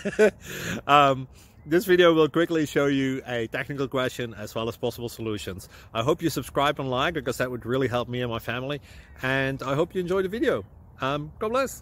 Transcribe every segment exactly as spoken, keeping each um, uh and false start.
um, this video will quickly show you a technical question as well as possible solutions. I hope you subscribe and like, because that would really help me and my family. And I hope you enjoy the video. Um, God bless.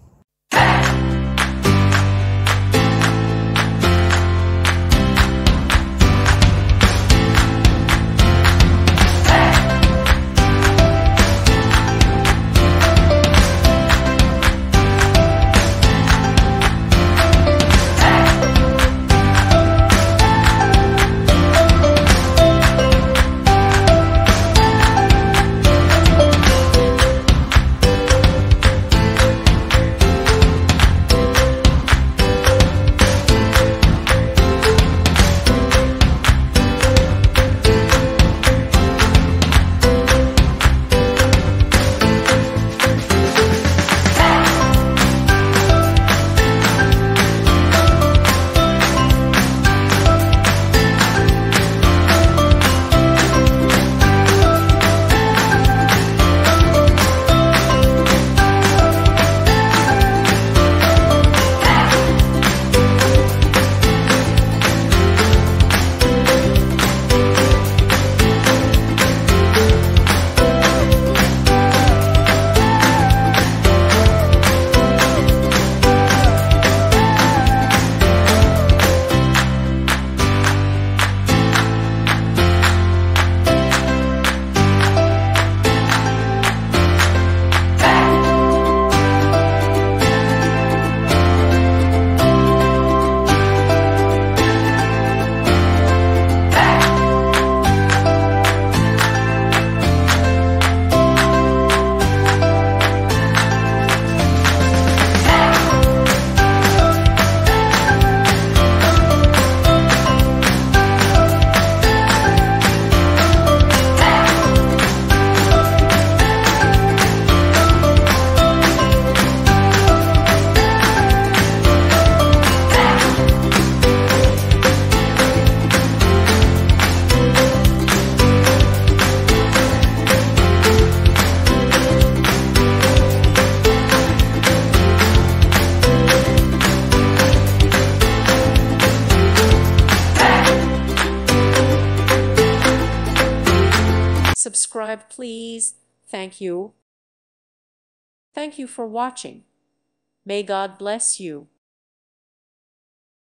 Subscribe, please. Thank you. Thank you for watching. May God bless you.